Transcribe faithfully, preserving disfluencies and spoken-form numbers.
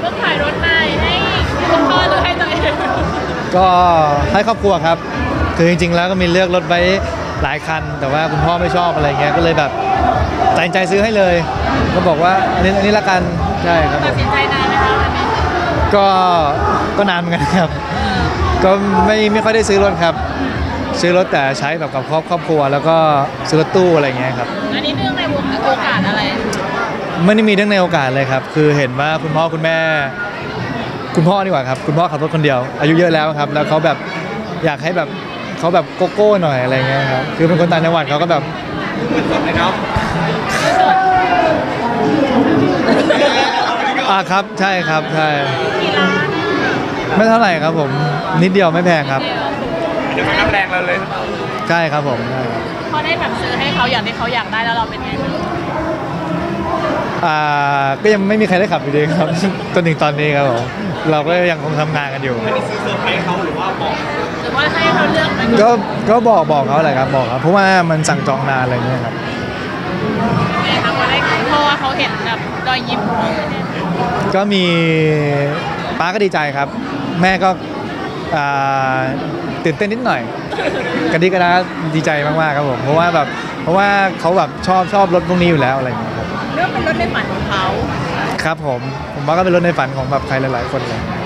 ต้องขายรถใหม่ให้คุณพ่อหรือให้ตัวเองก็ให้ครอบครัวครับคือจริงๆแล้วก็มีเลือกรถไว้หลายคันแต่ว่าคุณพ่อไม่ชอบอะไรเงี้ยก็เลยแบบตัดสินใจซื้อให้เลยก็บอกว่าอันนี้อันนี้ละกันใช่ครับตัดสินใจนานไหมคะวันนี้ก็ก็นานเหมือนกันครับก็ไม่ไม่ค่อยได้ซื้อรถครับซื้อรถแต่ใช้แบบกับครอบครอบครัวแล้วก็ซื้อรถตู้อะไรเงี้ยครับอันนี้เรื่องในโอกาสอะไรไม่ได้มีเรื่องในโอกาสเลยครับคือเห็นว่าคุณพ่อคุณแม่คุณพ่อดีกว่าครับคุณพ่อขับรถคนเดียวอายุเยอะแล้วครับแล้วเขาแบบอยากให้แบบเขาแบบโกโก้หน่อยอะไรเงี้ยครับคือเป็นคนต่างจังหวัดเขาก็แบบสดเลยเนาะอ่าครับใช่ครับใช่ไม่เท่าไหร่ครับผมนิดเดียวไม่แพงครับเดี๋ยวมันน้ำแรงเราเลยใช่ครับผมพอได้แบบซื้อให้เขาอย่างที่เขาอยากได้แล้วเราเป็นไงอ่าก็ยังไม่มีใครได้ขับอยู่ดีครับจนถึงตอนนี้ครับผมเราก็ยังคงทำงานกันอยู่ไม่ได้ซื้อเซอร์ไพรส์เขาหรือว่าบอกหรือว่าให้เขาเลือกก็ก็บอกบอกเขาแหละครับบอกครับเพราะว่ามันสั่งจองนานอะไรเงี้ยครับไงครับพอได้เพราะว่าเขาเห็นแบบรอยยิ้มก็มีป้าก็ดีใจครับแม่ก็ตื่นเต้นนิดหน่อยกระดิกระดาดีใจมากๆครับผมเพราะว่าแบบเพราะว่าเขาแบบชอบชอบรถพวกนี้อยู่แล้วอะไรอย่างเงี้ยครับเรื่องเป็นรถในฝันของเขาครับผมผมว่าก็เป็นรถในฝันของแบบใครหลายๆคนเลย